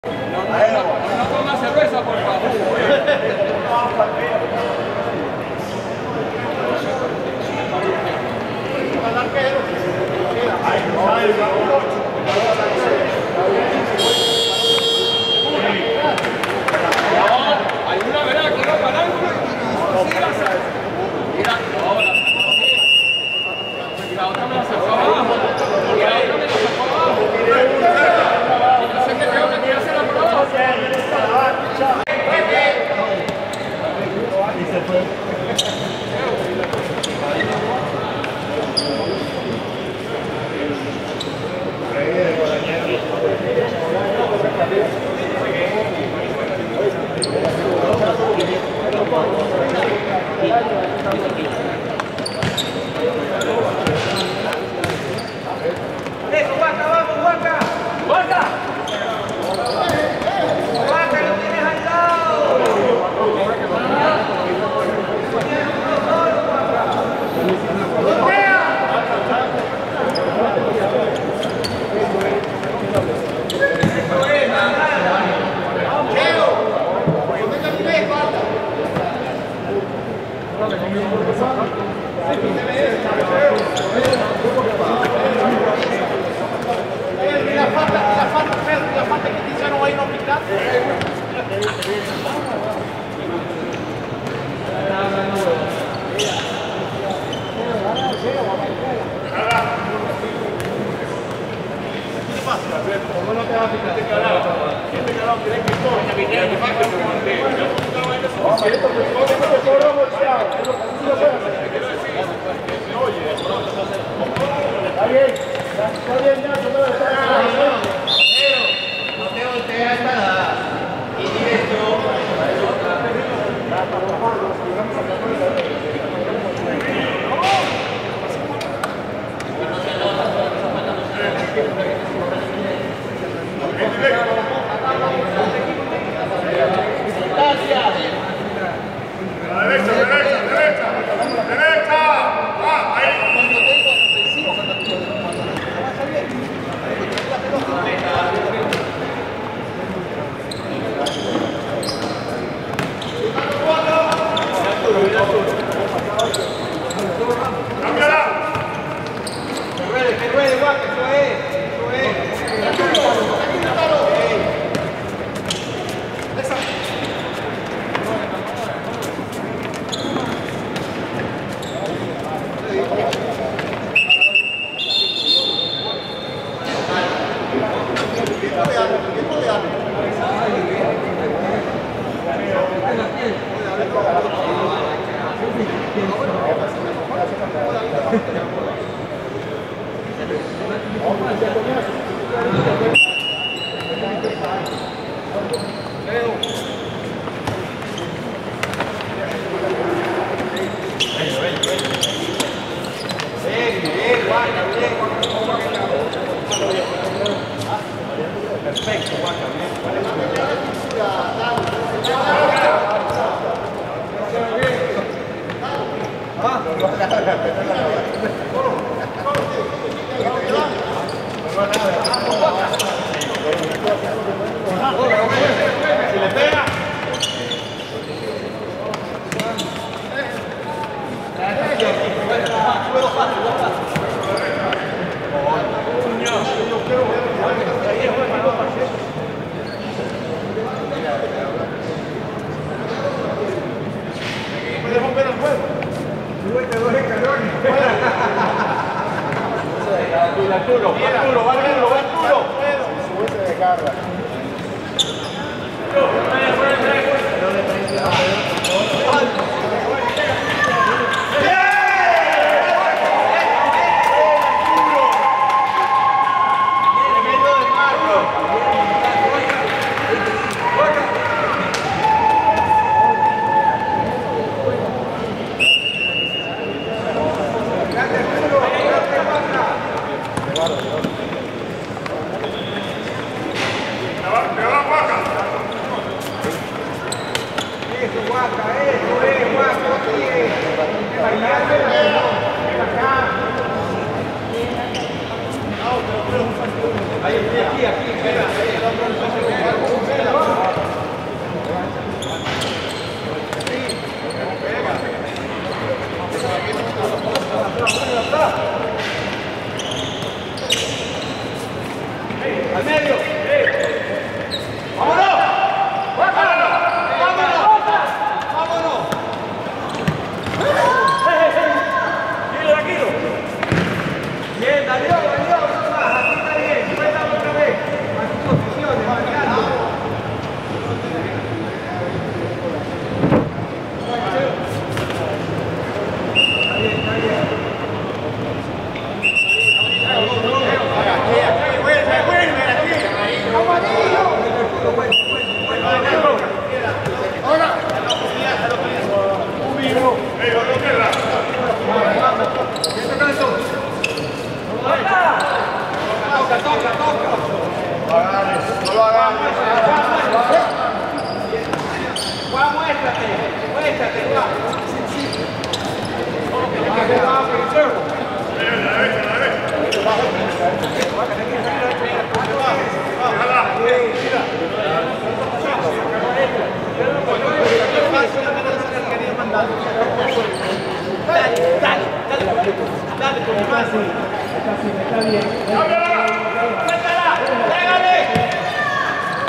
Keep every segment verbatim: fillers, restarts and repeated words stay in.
Eso, guaca, eso, eso.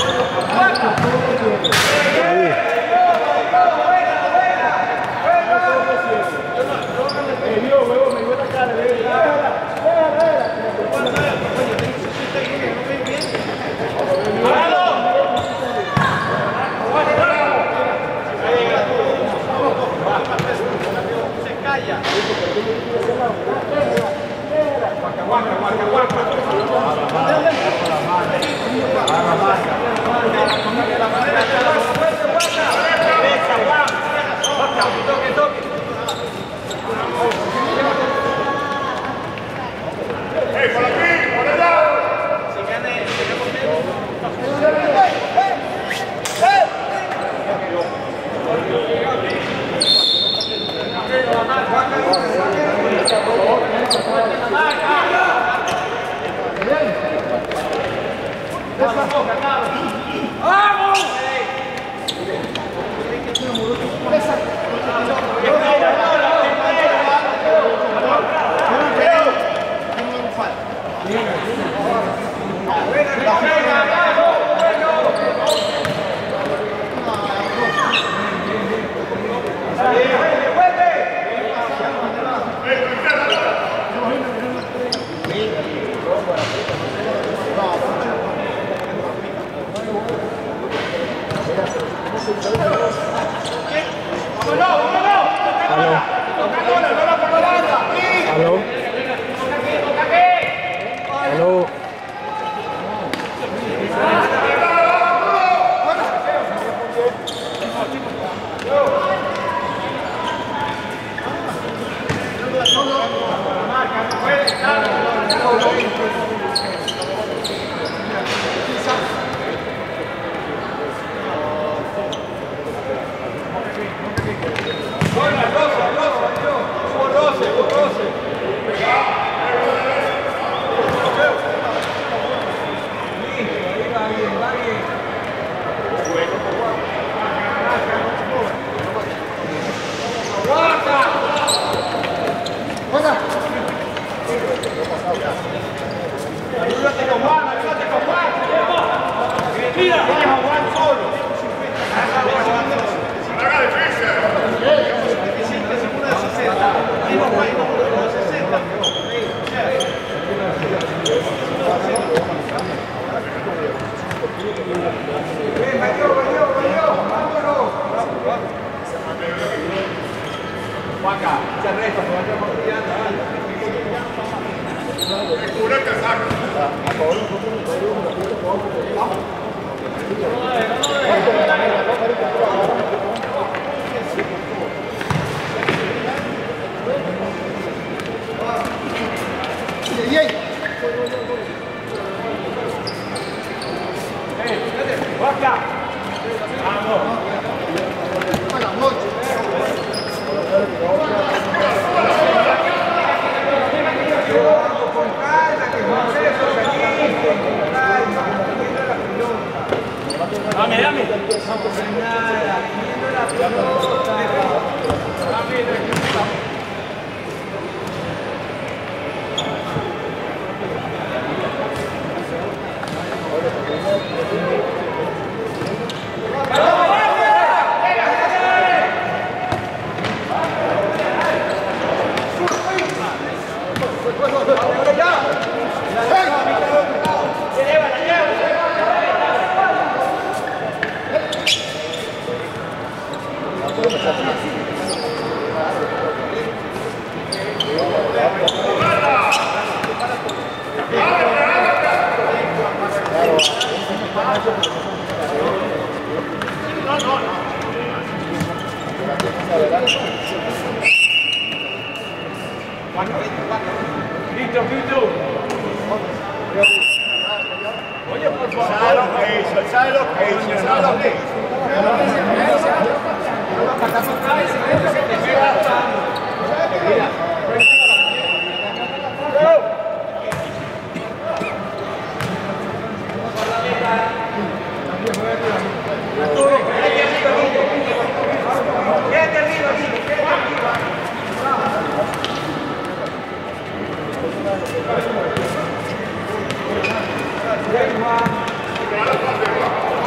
Gracias.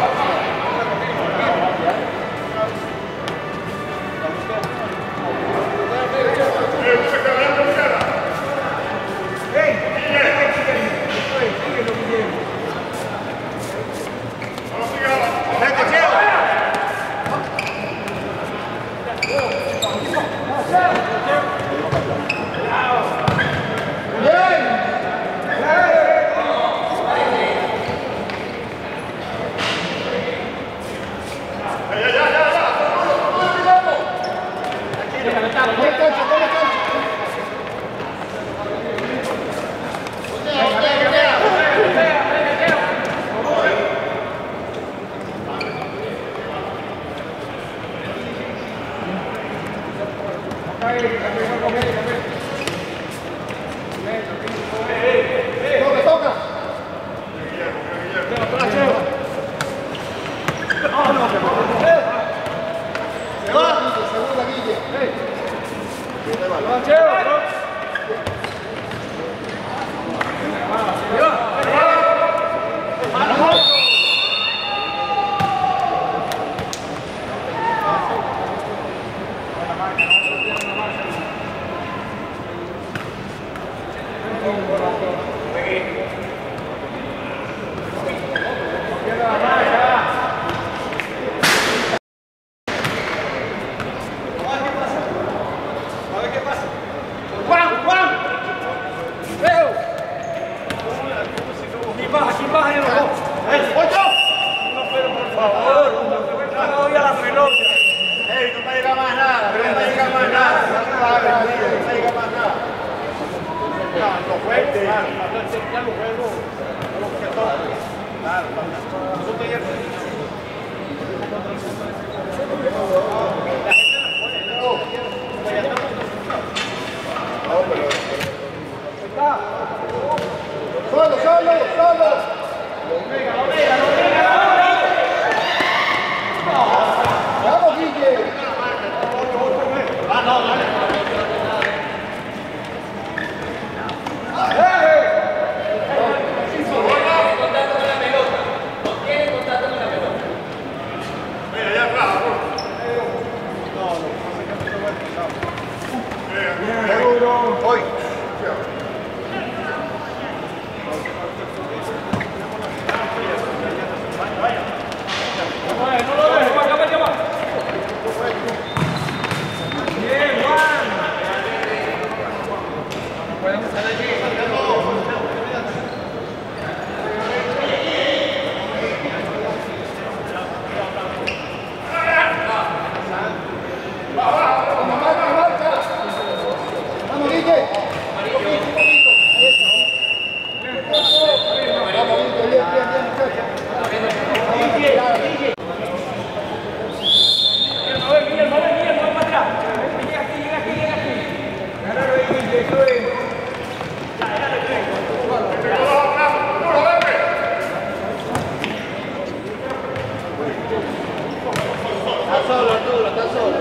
solo, Arturo, está solo.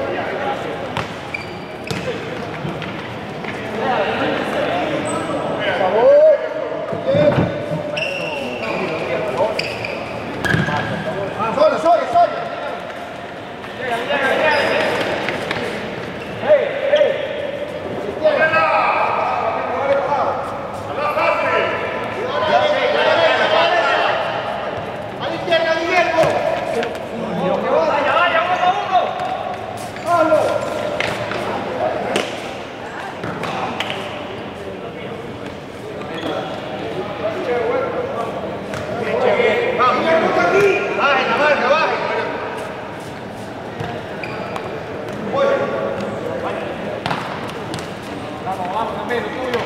Por favor. Solo, solo, solo. Llega, llega, llega. Hey, hey. Izquierda. A la izquierda, Guillermo. Vaya, vaya, uno a uno. ¡Hazlo! Baje la marca, baje. Vamos, vamos, Camilo, tuyo.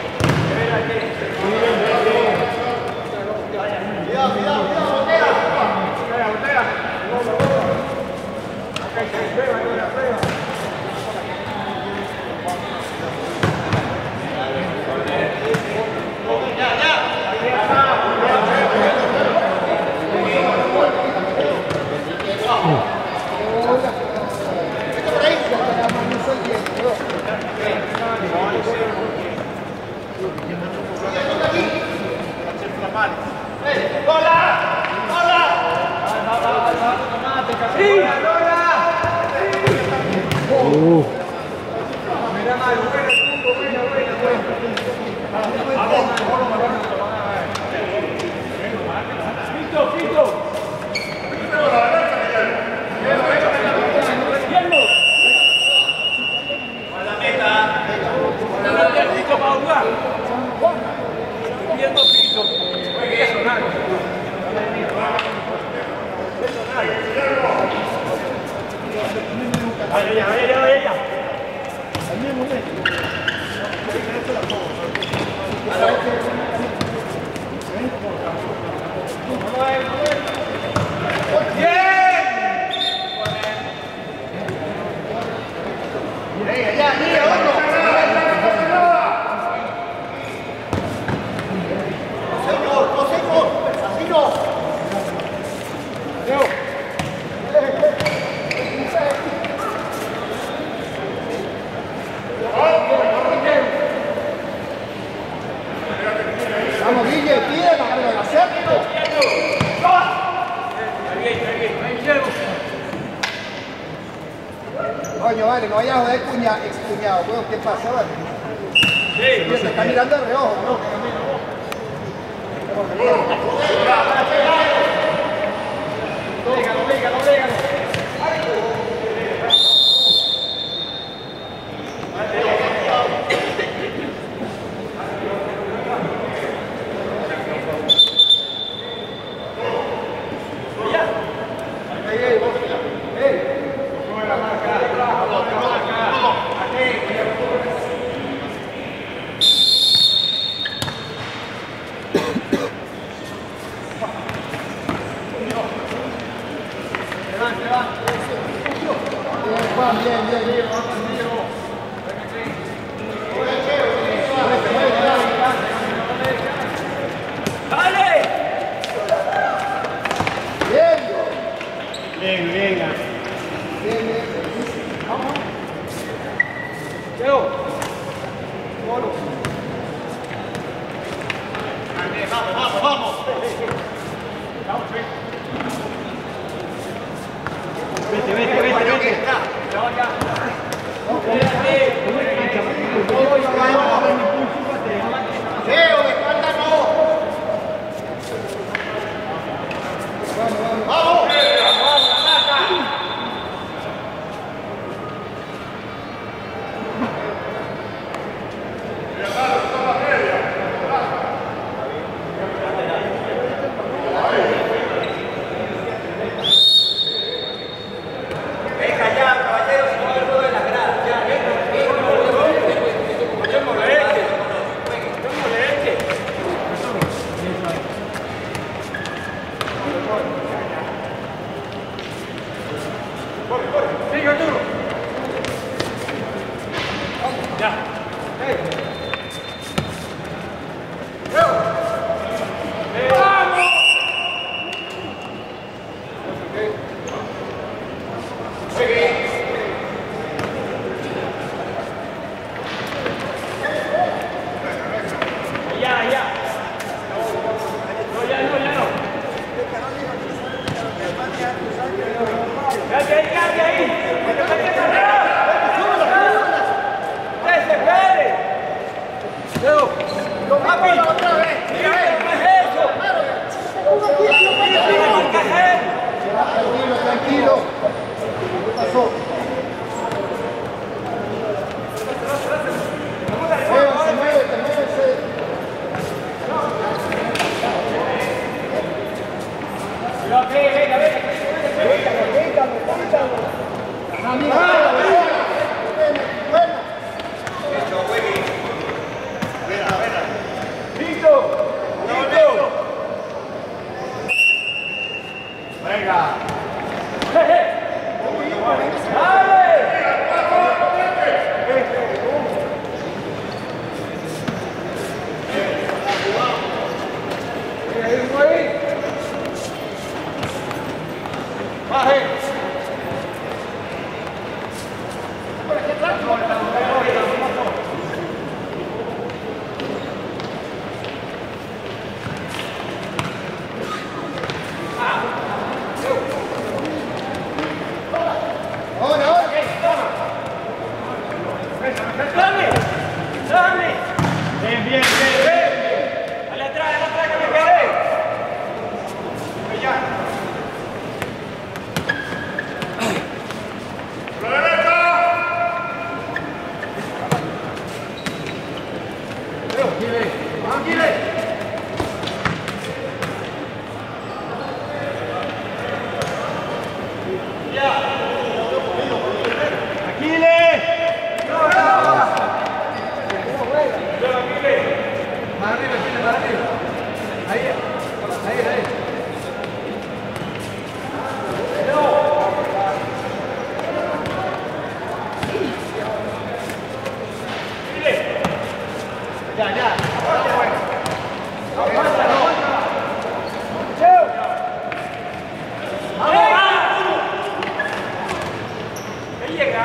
Cuidado, cuidado, cuidado, voltea. Voltea, voltea. Ok, se prueba, no la prueba. Ya, ya. ¡Hola! ¡Hola! ¡Sí! ¡Hola! ¡Uh! Mira, Mario, buena, buena, buena, buena. ¡Fito, Fito! ¡A la meta! ¡Dale al Fito para jugar! Estoy viendo Fito. Hay sonar. Vaya, ya, vaya, ya, vaya, ya. Al mismo momento. ¡Bien! ¡Venga, ya, mira, otro! ¡Señor, no, señor! ¡Así no! ¡Leo! Vamos, Guille, pide para que lo acepte. Coño, vale, no vayas a joder cuñado, ex cuñado, weón, ¿qué pasa, vale? Sí, se está mirando de reojo, ¿no? Légalo, légalo, légalo. Bien, bien, bien. ¡Dale! Bien. Bien, bien. Bien, bien. Vamos. Leo. Polo. Vamos, vamos, vamos. Vamos, vete, vete, vete, vete. Ya, ya. Leo, de espalda no. Vamos. Vamos, la marca. Venga ya, caballeros, no me rueden las gradas. Ya, venga, venga. Yo moleste. Yo moleste. Corre, corre. Sigue, Arturo. Ya. Hey. ¡Vamos! ¡Cambia ahí, cambia ahí! ¡Desespere! ¡Leo! ¡Papi! ¡Otra vez! ¡Mira, no es eso! Tranquilo, tranquilo. ¿Qué pasó? Muévese, muévete, muévese. Venga, venga, venga. Bien, bien, bien, bien. Dale atrás, dale atrás que me quedé. Ya. ¡La derecha! Tranquile, tranquile. Ya. Tranquile. Más arriba, tiene más arriba. Ahí, ahí, ahí. Ya, ya. Aguanta, aguanta. Cheo. ¡Vamos! ¡Ahí llega!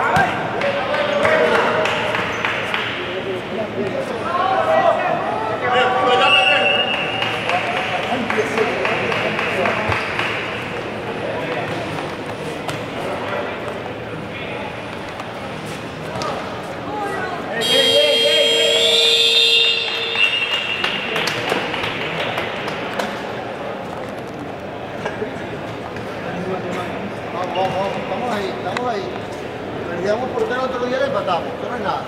Vamos, vamos, vamos, estamos ahí, estamos ahí. Perdíamos por el otro día y le empatamos, eso no es nada.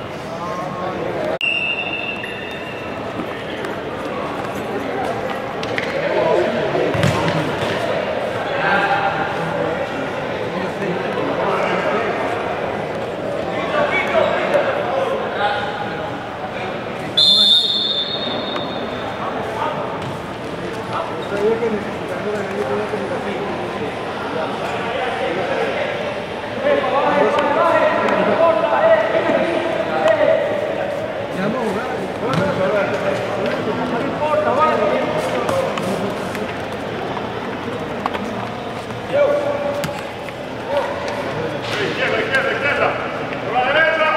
Izquierda, izquierda, izquierda. Por la derecha.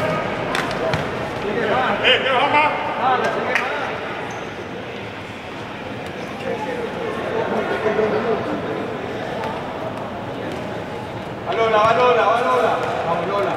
Eh, ¿qué baja más? Va Lola, va Lola, va Lola. Vamos, Lola.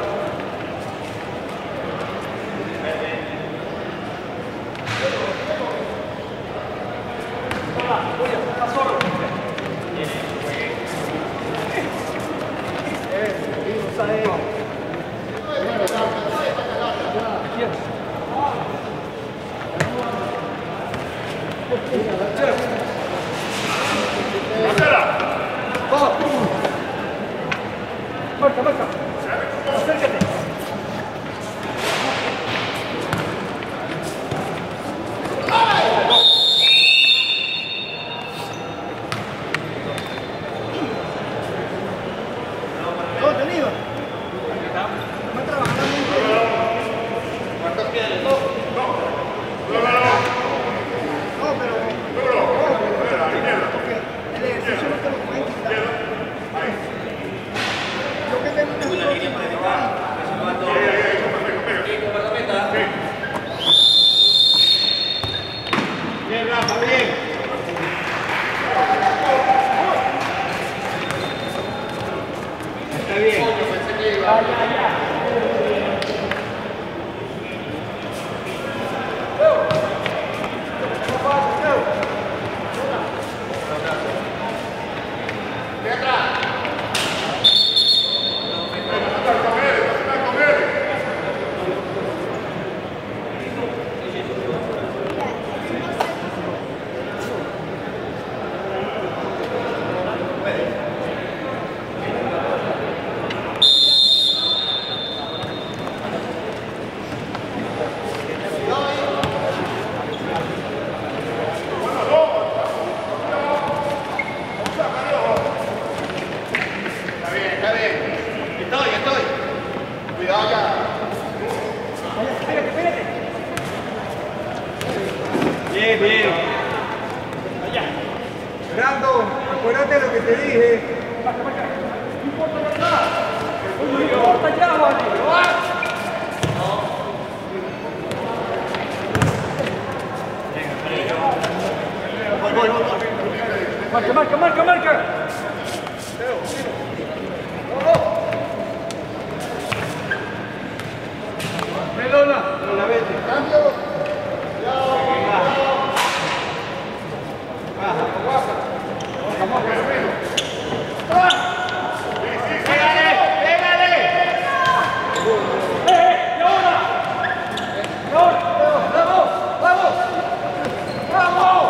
Marca, marca. Acércate. ¿Todo tenido? No, no, no. No, pero... No, no. Espera, izquierda. El ejercicio no te lo pueden quitar. Ahí. Yo que tengo una línea para llevar. Bien, Rafa, bien. Marca, marca, marca, marca. Pelona. La vete. Cambio. Baja, baja. Vamos, pégale, pégale. Eh, y ahora. Y ahora. Vamos, vamos. Vamos.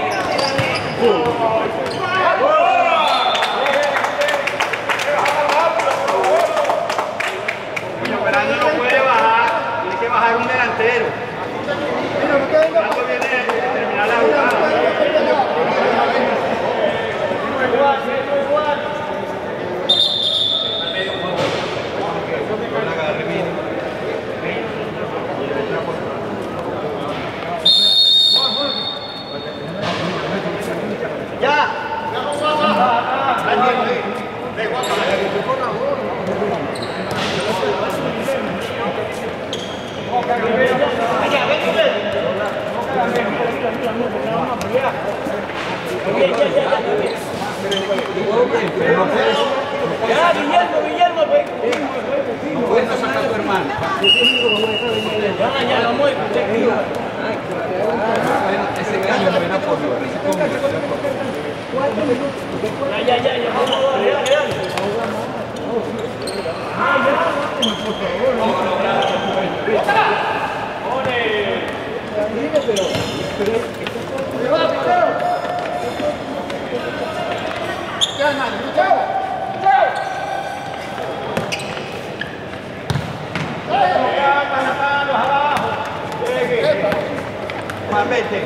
Esperando no puede bajar, tiene que bajar un delantero. Esperando viene a terminar la jugada. Igual, igual. Ya. Ya, Guillermo, Guillermo, no puedes sacar a tu hermano. Ya, ya, lo muevo, ese cambio no era por lo Ya, ya, ya, ya, vamos, dale, dale, dale. Ah, ya. Por favor, no. Vete.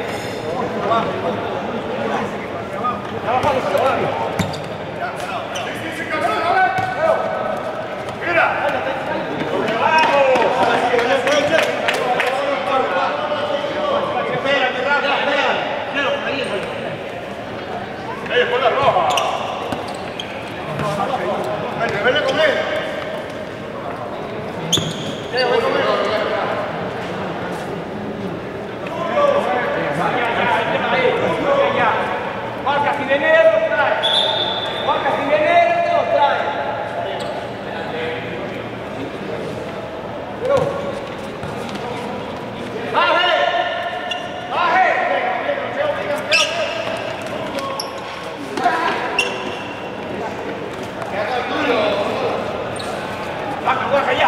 ¡Eh, fue la roja! ¡Vete, vete con él! ¡Eh, voy con él! Marca, si viene él, lo trae. Marca, si viene él, lo trae. ¡Baje! ¡Baje! ¡Baja, baja ya!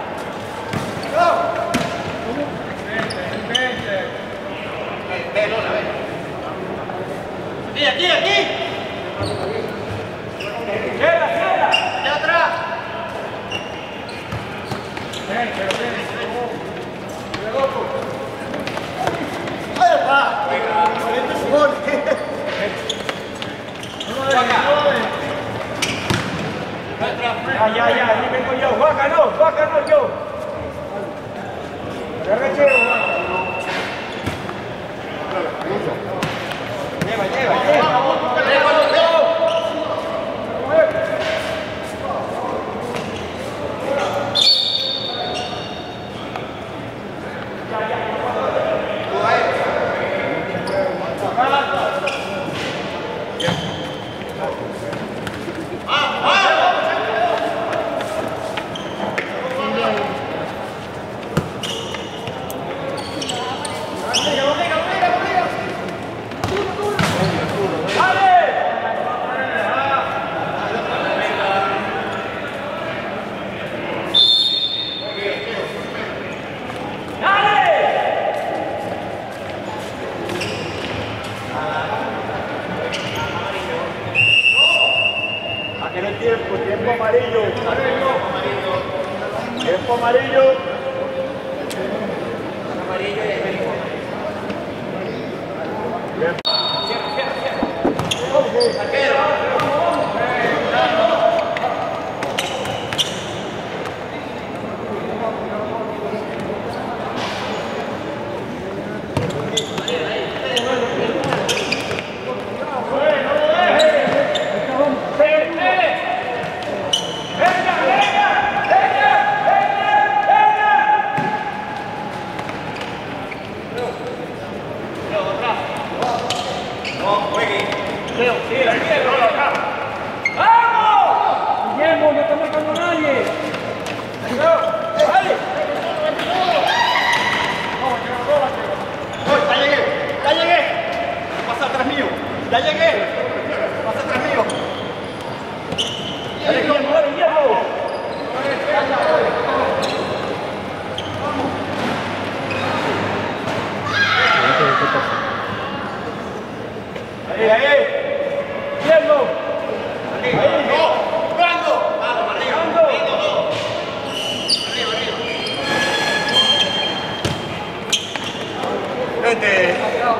Aquí, aquí, aquí. Cierra, cierra. Allá atrás. Ven, pero ven. ¡Ay, va! ¡Gol! Ya, ya, ya, ahí vengo yo. Juaca no, Juaca no, yo. Agacheo, Juaca. Lleva, lleva, lleva. Tiempo amarillo. Tiempo amarillo. Amarillo y México. Cierra, cierra, cierra. Arquero. ¡Vamos! Guillermo, no está marcando a nadie. ¡Dale! ¡Ya llegué! ¡Ya llegué! Pasa atrás mío. ¡Ya llegué! Pasa atrás mío. ¡Dale, Guillermo! ¡Dale, Guillermo! ¡Ahí, ahí! ¡Guillermo! ¡Ahí! ¡No! ¡Brando! ¡Vamos, arriba! ¡Brando! Vente.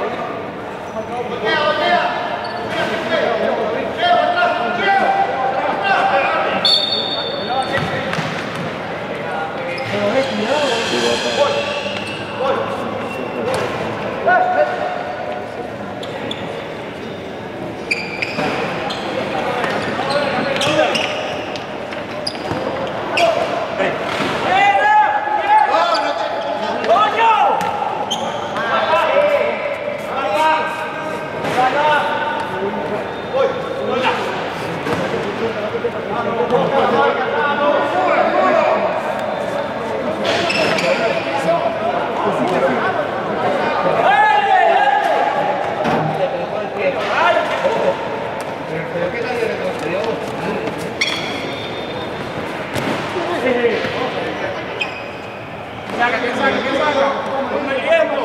¡Saca, que saca, que saca! ¡Con el Guillermo!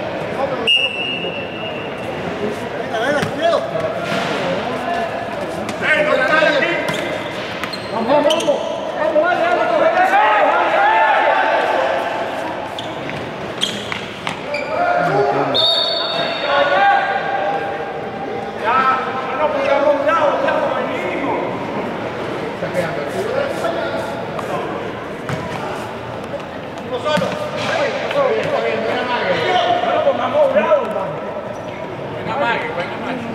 Venga, venga, cuidado. ¡Eh, no está aquí! ¡Vamos, vamos! ¡Vamos, vale, vamos! ¡Coge eso! ¡Ya! ¡No nos pongamos a un lado! ¡Ya nos venimos! ¡Uno solo! ¡No nos pongamos a un lado! ¡Venga, Mague! ¡Venga, Mague!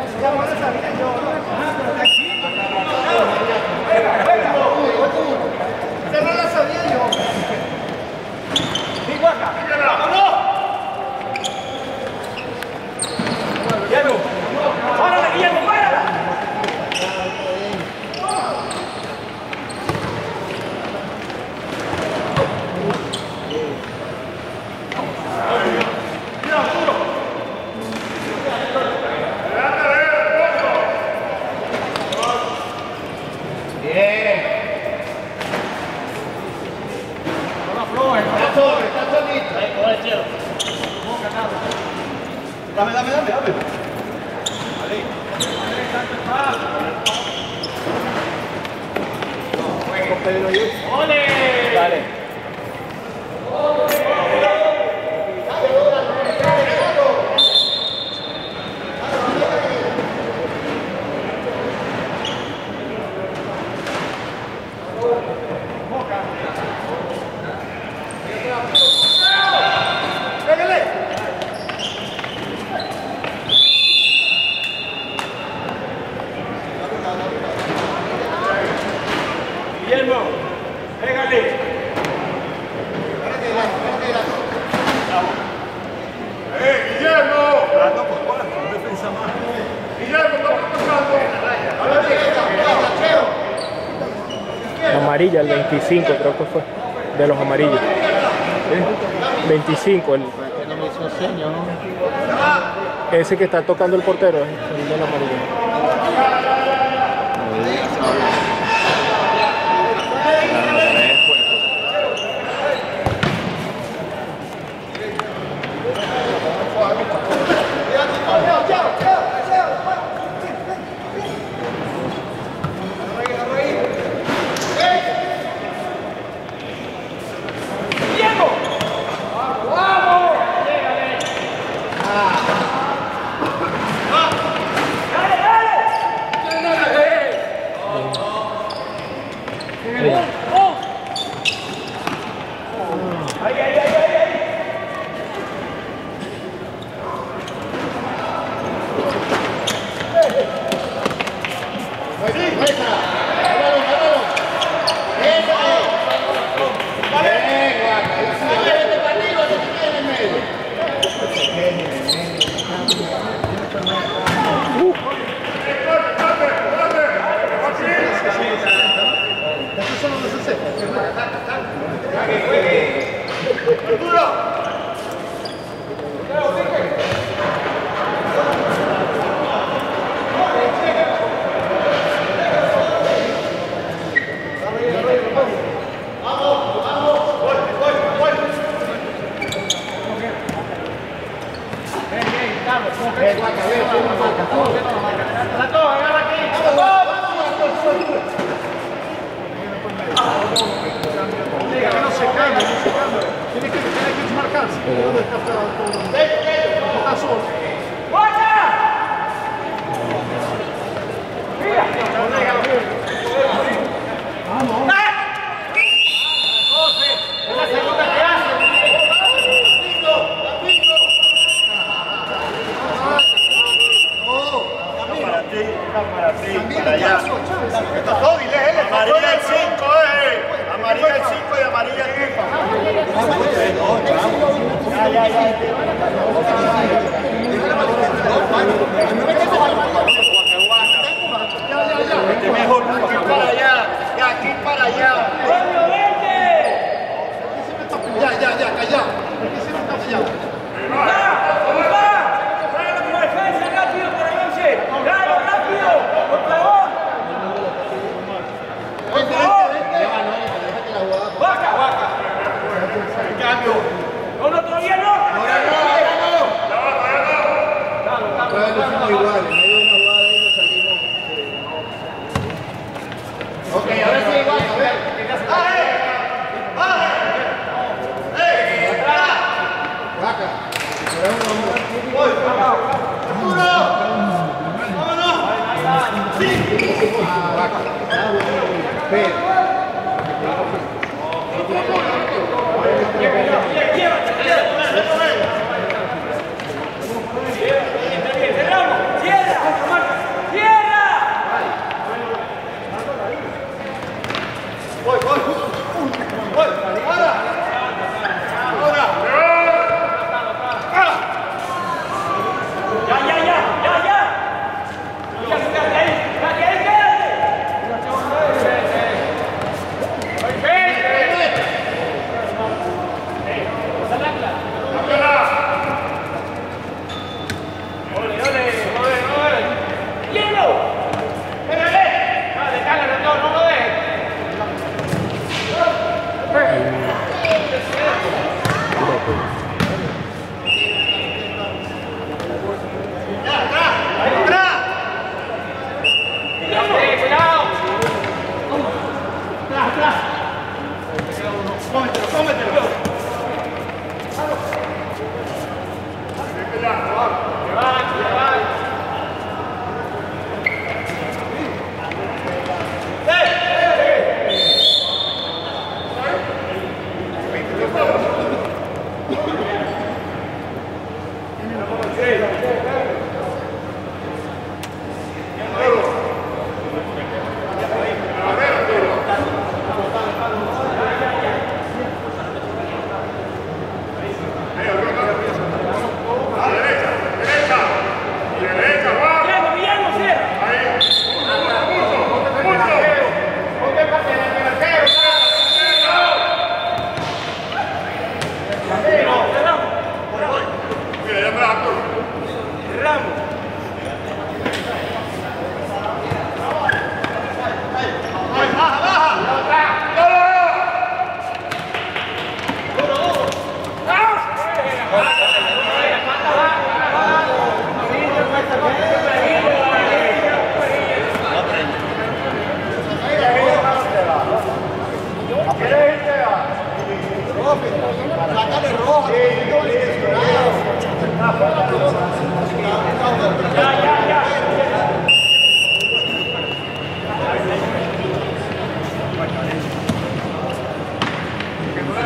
Esa no la sabía yo. ¡Sí, Guaca! ¡Vámonos! ¡Guillermo! ¡Párala, Guillermo! ¡Párala! Dame, dame, dame, dame. ¡Ole! Dale. Guillermo, pégale. ¡Eh, Guillermo! Brando por cuatro, un defensa más. Guillermo, estamos pasando. Amarilla, el veinticinco creo que fue, de los amarillos. ¿Sí? veinticinco, el, ese que está tocando el portero, es el del amarillo. Chao, chao, chao. Ahí, ahí, ahí, ahí, ahí.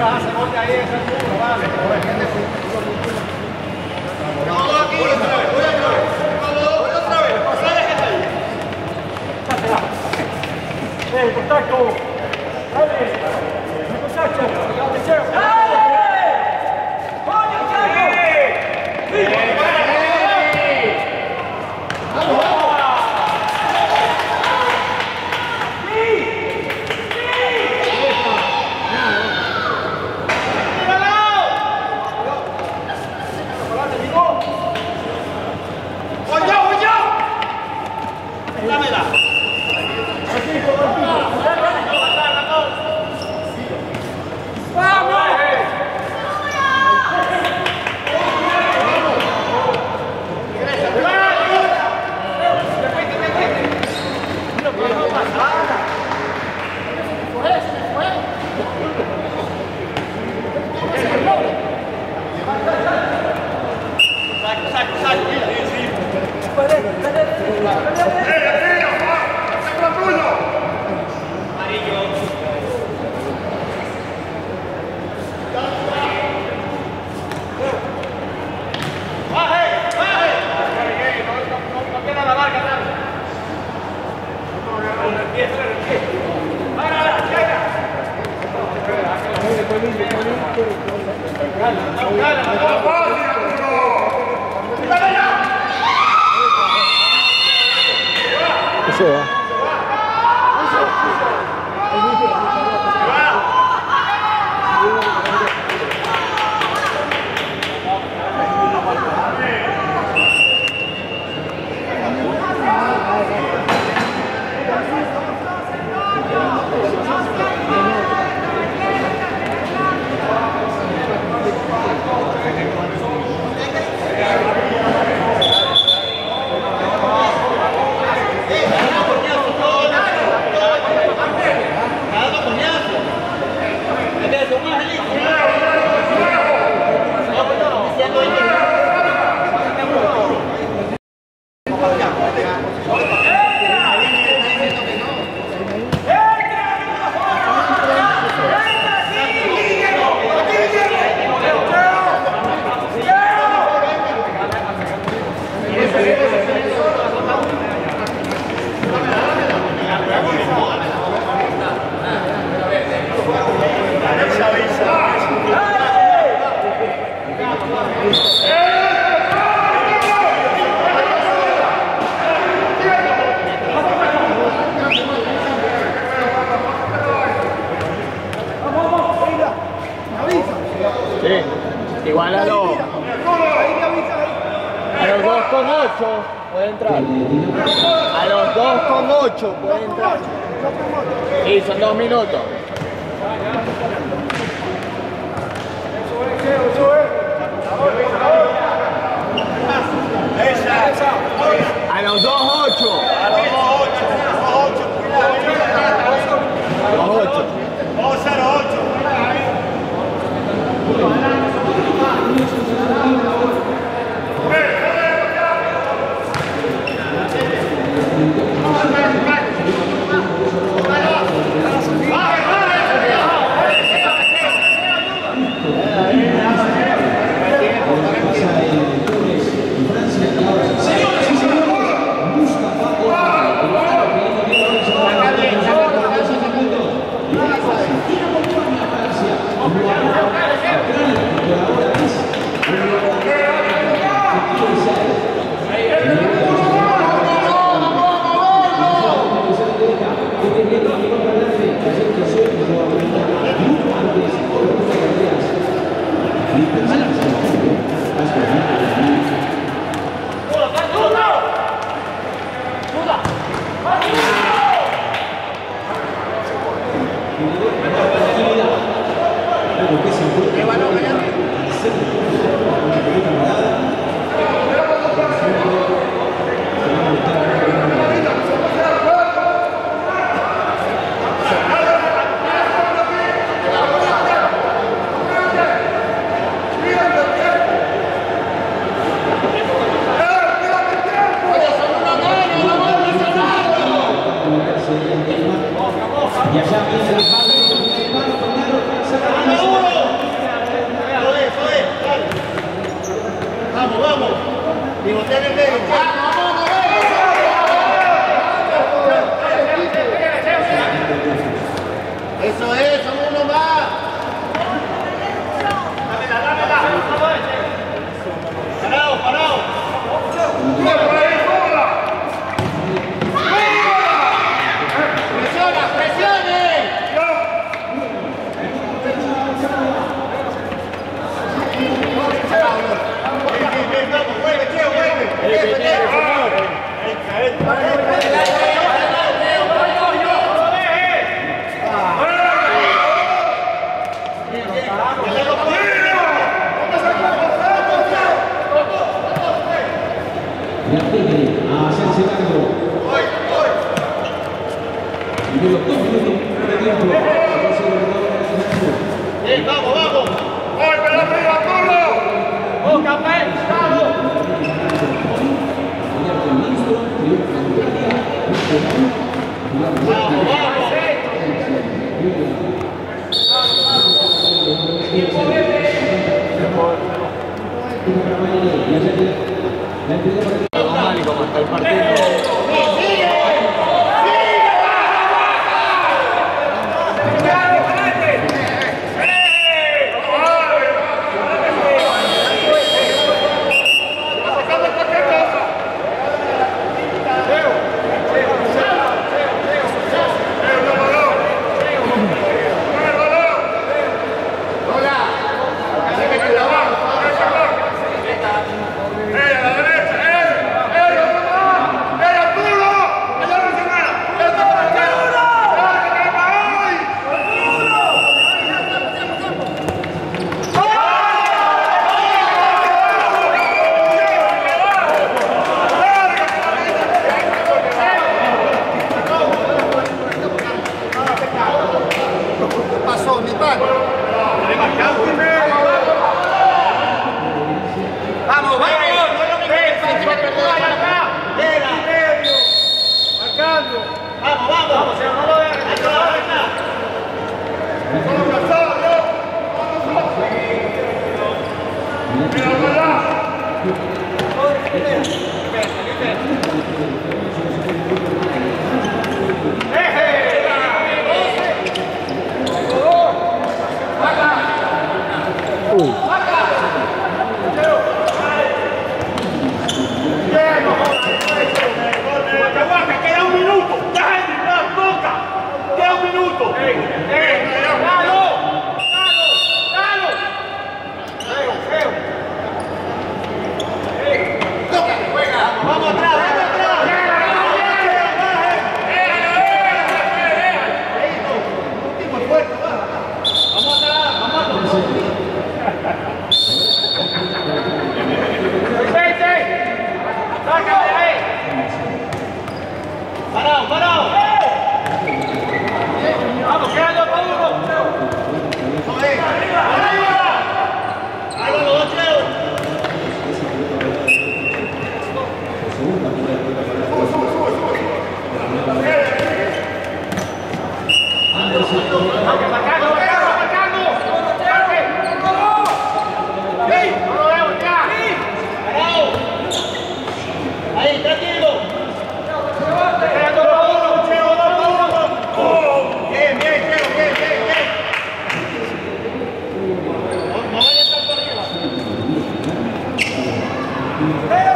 vas a hacer bote ahí, ese es duro, vale. Todo aquí, otra vez, otra vez. Otra vez, sales ahí. Eh, contacto. Dale. Contacto. Deseo. ¡Dale! ¡Coño, Chaco! ¡Sí! Se va. Sí, igual a los, a los dos con ocho puede entrar. A los dos con ocho puede entrar. Sí, son dos minutos. A los dos ocho. A los dos ocho. Los ocho. Vamos a los ocho. Y allá viene la falta, el palo, Pañaro, saca la Pivotea en el medio. Eso es, somos uno más. Parado, parado. Presiona, presione. Vamos, vuelve, tío, vuelve. Bien, vamos, vamos. ¡Voy, pelota arriba, Arturo! ¡Oh, café! ¡Claro! Vamos, vamos. Como está el partido. Pasó, mi pan. ¡Vamos, vamos! Marcando. Vamos, vamos. ¡Vamos, se no lo dejes! Solo cansado, ¿no? Mira, ¿verdad? ¡Queda un minuto! ¡Deja de tirar, toca! ¡Queda un minuto! ¡Ey! ¡Ey! ¡Dalo! ¡Dalo! ¡Dalo! ¡Feo, feo! Toca, juega. Vamos atrás, vamos atrás. Último esfuerzo, va. Vamos atrás, vamos. ¡Vete! ¡Sácame de ahí! Parado, parado. ¡Vamos, queda dos por uno! Joder. Arriba. Arriba, los dos, Cheo. ¡Vamos, marcando, marcando, marcando! ¡Sí! ¡No lo veo ya! Parado. Ahí, tranquilo. ¡Queda dos por uno! ¡Cheo, dos por uno! Bien, bien, Cheo, bien, bien, bien. No, no vayas tanto arriba.